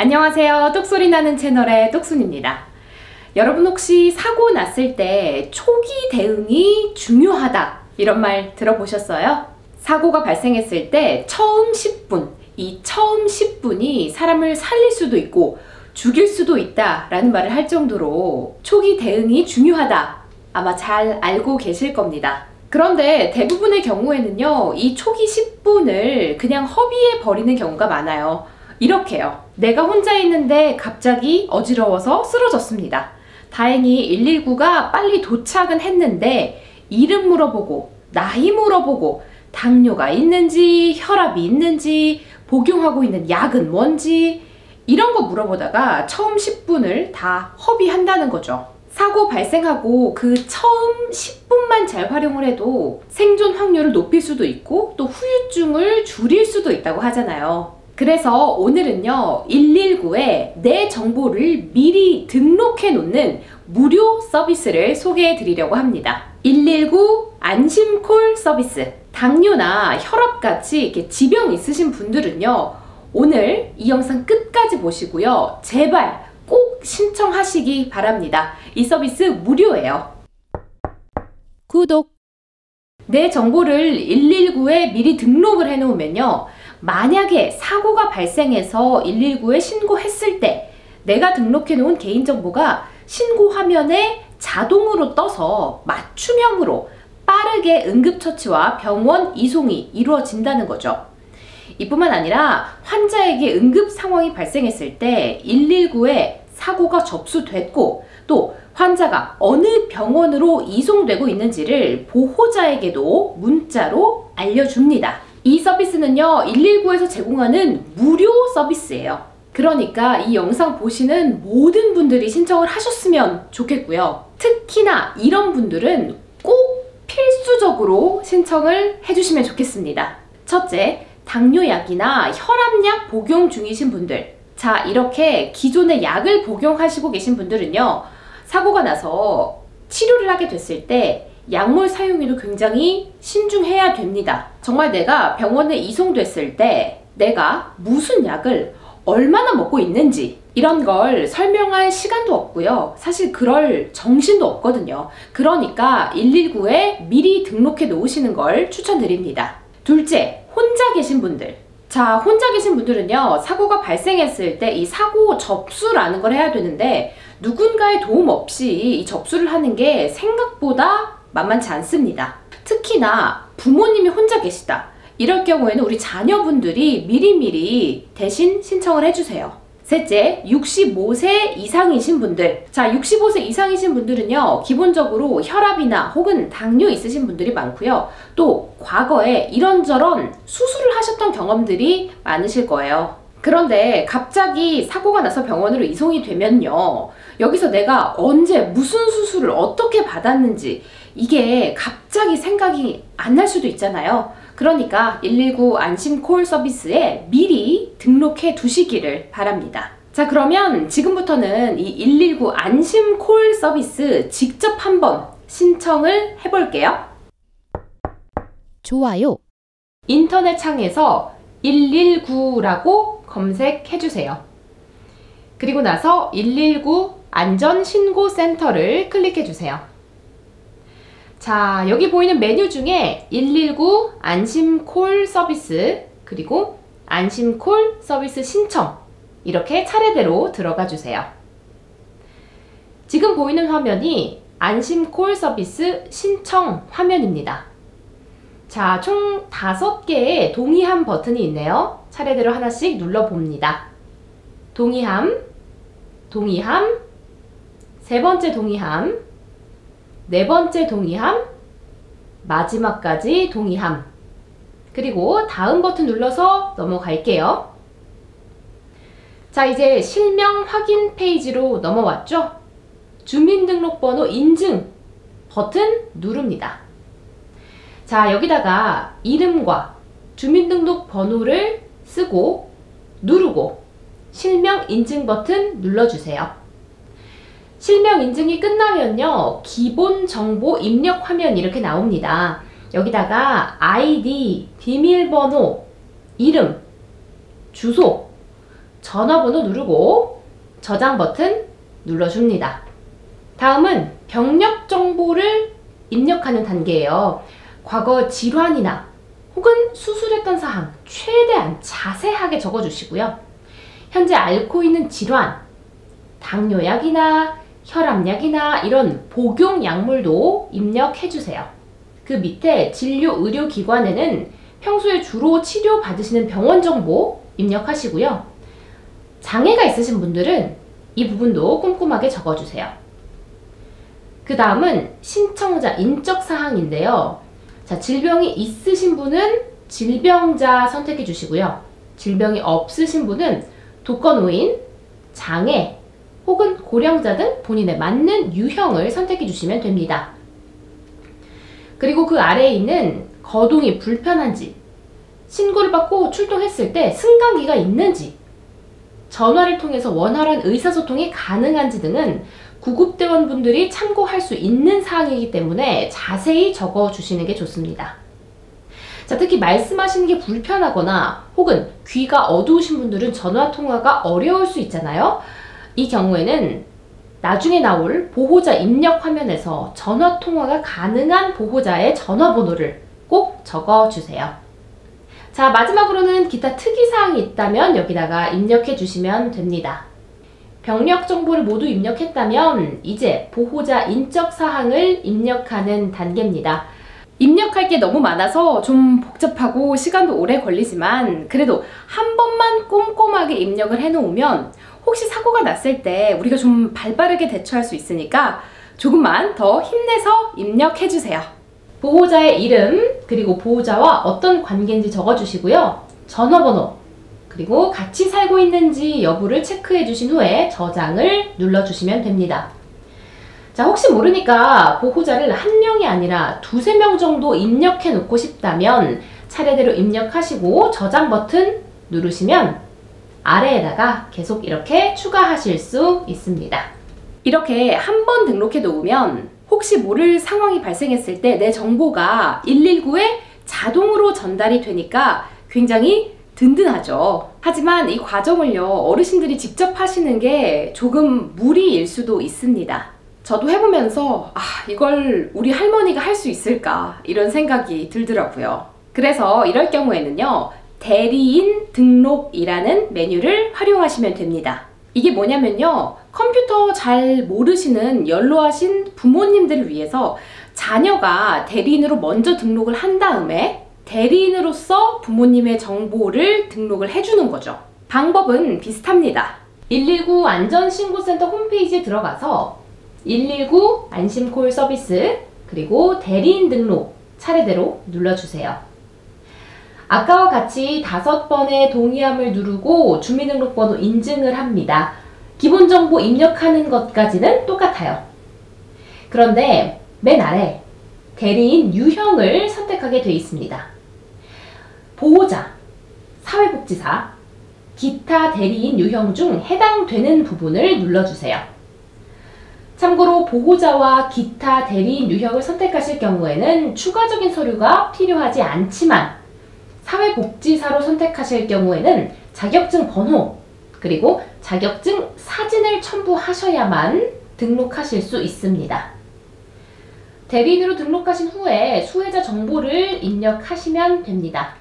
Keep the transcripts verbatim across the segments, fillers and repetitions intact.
안녕하세요. 똑소리 나는 채널의 똑순입니다. 여러분 혹시 사고 났을 때 초기 대응이 중요하다 이런 말 들어보셨어요? 사고가 발생했을 때 처음 십 분, 이 처음 십 분이 사람을 살릴 수도 있고 죽일 수도 있다 라는 말을 할 정도로 초기 대응이 중요하다 아마 잘 알고 계실 겁니다. 그런데 대부분의 경우에는요, 이 초기 십 분을 그냥 허비해 버리는 경우가 많아요. 이렇게요. 내가 혼자 있는데 갑자기 어지러워서 쓰러졌습니다. 다행히 일일구가 빨리 도착은 했는데 이름 물어보고 나이 물어보고 당뇨가 있는지 혈압이 있는지 복용하고 있는 약은 뭔지 이런 거 물어보다가 처음 십 분을 다 허비한다는 거죠. 사고 발생하고 그 처음 십 분만 잘 활용을 해도 생존 확률을 높일 수도 있고 또 후유증을 줄일 수도 있다고 하잖아요. 그래서 오늘은요, 일일구에 내 정보를 미리 등록해 놓는 무료 서비스를 소개해 드리려고 합니다. 일일구 안심콜 서비스. 당뇨나 혈압같이 이렇게 지병 있으신 분들은요, 오늘 이 영상 끝까지 보시고요, 제발 꼭 신청하시기 바랍니다. 이 서비스 무료예요. 구독! 내 정보를 일일구에 미리 등록을 해 놓으면요, 만약에 사고가 발생해서 일일구에 신고했을 때 내가 등록해 놓은 개인정보가 신고 화면에 자동으로 떠서 맞춤형으로 빠르게 응급처치와 병원 이송이 이루어진다는 거죠. 이뿐만 아니라 환자에게 응급 상황이 발생했을 때 일일구에 사고가 접수됐고 또 환자가 어느 병원으로 이송되고 있는지를 보호자에게도 문자로 알려줍니다. 이 서비스는요, 일일구에서 제공하는 무료 서비스예요. 그러니까 이 영상 보시는 모든 분들이 신청을 하셨으면 좋겠고요. 특히나 이런 분들은 꼭 필수적으로 신청을 해주시면 좋겠습니다. 첫째, 당뇨약이나 혈압약 복용 중이신 분들. 자, 이렇게 기존의 약을 복용하시고 계신 분들은요, 사고가 나서 치료를 하게 됐을 때 약물 사용에도 굉장히 신중해야 됩니다. 정말 내가 병원에 이송됐을 때 내가 무슨 약을 얼마나 먹고 있는지 이런 걸 설명할 시간도 없고요. 사실 그럴 정신도 없거든요. 그러니까 일일구에 미리 등록해 놓으시는 걸 추천드립니다. 둘째, 혼자 계신 분들. 자, 혼자 계신 분들은요, 사고가 발생했을 때 이 사고 접수라는 걸 해야 되는데 누군가의 도움 없이 이 접수를 하는 게 생각보다 만만치 않습니다. 특히나 부모님이 혼자 계시다. 이럴 경우에는 우리 자녀분들이 미리미리 대신 신청을 해주세요. 셋째, 육십오 세 이상이신 분들. 자, 육십오 세 이상이신 분들은요, 기본적으로 혈압이나 혹은 당뇨 있으신 분들이 많고요. 또 과거에 이런저런 수술을 하셨던 경험들이 많으실 거예요. 그런데 갑자기 사고가 나서 병원으로 이송이 되면요, 여기서 내가 언제 무슨 수술을 어떻게 받았는지 이게 갑자기 생각이 안 날 수도 있잖아요. 그러니까 일일구 안심콜 서비스에 미리 등록해 두시기를 바랍니다. 자, 그러면 지금부터는 이 일일구 안심콜 서비스 직접 한번 신청을 해볼게요. 좋아요. 인터넷 창에서 일일구라고 검색해주세요. 그리고 나서 일일구 안전신고센터를 클릭해주세요. 자, 여기 보이는 메뉴 중에 일일구 안심콜 서비스 그리고 안심콜 서비스 신청 이렇게 차례대로 들어가 주세요. 지금 보이는 화면이 안심콜 서비스 신청 화면입니다. 자, 총 다섯 개의 동의함 버튼이 있네요. 차례대로 하나씩 눌러봅니다. 동의함, 동의함, 세 번째 동의함, 네 번째 동의함, 마지막까지 동의함. 그리고 다음 버튼 눌러서 넘어갈게요. 자, 이제 실명 확인 페이지로 넘어왔죠? 주민등록번호 인증 버튼 누릅니다. 자, 여기다가 이름과 주민등록번호를 쓰고 누르고 실명 인증 버튼 눌러주세요. 실명 인증이 끝나면요, 기본 정보 입력 화면 이렇게 나옵니다. 여기다가 아이디, 비밀번호, 이름, 주소, 전화번호 누르고 저장 버튼 눌러줍니다. 다음은 병력 정보를 입력하는 단계예요. 과거 질환이나 혹은 수술했던 사항 최대한 자세하게 적어주시고요. 현재 앓고 있는 질환, 당뇨약이나 혈압약이나 이런 복용 약물도 입력해주세요. 그 밑에 진료 의료기관에는 평소에 주로 치료받으시는 병원 정보 입력하시고요. 장애가 있으신 분들은 이 부분도 꼼꼼하게 적어주세요. 그 다음은 신청자 인적사항인데요. 자, 질병이 있으신 분은 질병자 선택해 주시고요. 질병이 없으신 분은 독거노인, 장애, 혹은 고령자 등 본인에 맞는 유형을 선택해 주시면 됩니다. 그리고 그 아래에 있는 거동이 불편한지, 신고를 받고 출동했을 때 승강기가 있는지, 전화를 통해서 원활한 의사소통이 가능한지 등은 구급대원분들이 참고할 수 있는 사항이기 때문에 자세히 적어주시는 게 좋습니다. 자, 특히 말씀하시는 게 불편하거나 혹은 귀가 어두우신 분들은 전화통화가 어려울 수 있잖아요. 이 경우에는 나중에 나올 보호자 입력 화면에서 전화통화가 가능한 보호자의 전화번호를 꼭 적어주세요. 자, 마지막으로는 기타 특이사항이 있다면 여기다가 입력해 주시면 됩니다. 병력 정보를 모두 입력했다면 이제 보호자 인적사항을 입력하는 단계입니다. 입력할 게 너무 많아서 좀 복잡하고 시간도 오래 걸리지만 그래도 한 번만 꼼꼼하게 입력을 해놓으면 혹시 사고가 났을 때 우리가 좀 발빠르게 대처할 수 있으니까 조금만 더 힘내서 입력해주세요. 보호자의 이름, 그리고 보호자와 어떤 관계인지 적어주시고요. 전화번호, 그리고 같이 살고 있는지 여부를 체크해 주신 후에 저장을 눌러주시면 됩니다. 자, 혹시 모르니까 보호자를 한 명이 아니라 두세 명 정도 입력해 놓고 싶다면 차례대로 입력하시고 저장 버튼 누르시면 아래에다가 계속 이렇게 추가하실 수 있습니다. 이렇게 한 번 등록해 놓으면 혹시 모를 상황이 발생했을 때 내 정보가 일일구에 자동으로 전달이 되니까 굉장히 든든하죠. 하지만 이 과정을요, 어르신들이 직접 하시는 게 조금 무리일 수도 있습니다. 저도 해보면서 아, 이걸 우리 할머니가 할 수 있을까 이런 생각이 들더라고요. 그래서 이럴 경우에는요, 대리인 등록이라는 메뉴를 활용하시면 됩니다. 이게 뭐냐면요, 컴퓨터 잘 모르시는 연로하신 부모님들을 위해서 자녀가 대리인으로 먼저 등록을 한 다음에 대리인으로서 부모님의 정보를 등록을 해주는 거죠. 방법은 비슷합니다. 일일구 안전신고센터 홈페이지에 들어가서 일일구 안심콜 서비스, 그리고 대리인 등록 차례대로 눌러주세요. 아까와 같이 다섯 번의 동의함을 누르고 주민등록번호 인증을 합니다. 기본정보 입력하는 것까지는 똑같아요. 그런데 맨 아래 대리인 유형을 선택하게 되어 있습니다. 보호자, 사회복지사, 기타 대리인 유형 중 해당되는 부분을 눌러주세요. 참고로 보호자와 기타 대리인 유형을 선택하실 경우에는 추가적인 서류가 필요하지 않지만 사회복지사로 선택하실 경우에는 자격증 번호, 그리고 자격증 사진을 첨부하셔야만 등록하실 수 있습니다. 대리인으로 등록하신 후에 수혜자 정보를 입력하시면 됩니다.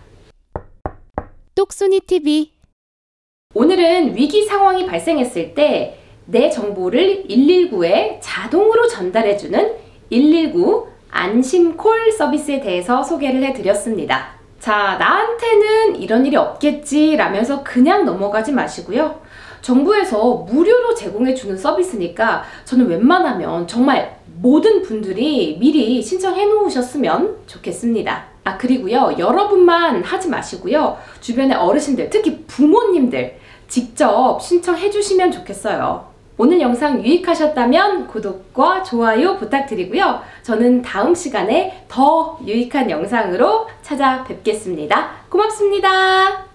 똑순이티비. 오늘은 위기 상황이 발생했을 때 내 정보를 일일구에 자동으로 전달해주는 일일구 안심콜 서비스에 대해서 소개를 해드렸습니다. 자, 나한테는 이런 일이 없겠지 라면서 그냥 넘어가지 마시고요. 정부에서 무료로 제공해주는 서비스니까 저는 웬만하면 정말 모든 분들이 미리 신청해 놓으셨으면 좋겠습니다. 아, 그리고요, 여러분만 하지 마시고요, 주변의 어르신들, 특히 부모님들 직접 신청해 주시면 좋겠어요. 오늘 영상 유익하셨다면 구독과 좋아요 부탁드리고요. 저는 다음 시간에 더 유익한 영상으로 찾아뵙겠습니다. 고맙습니다.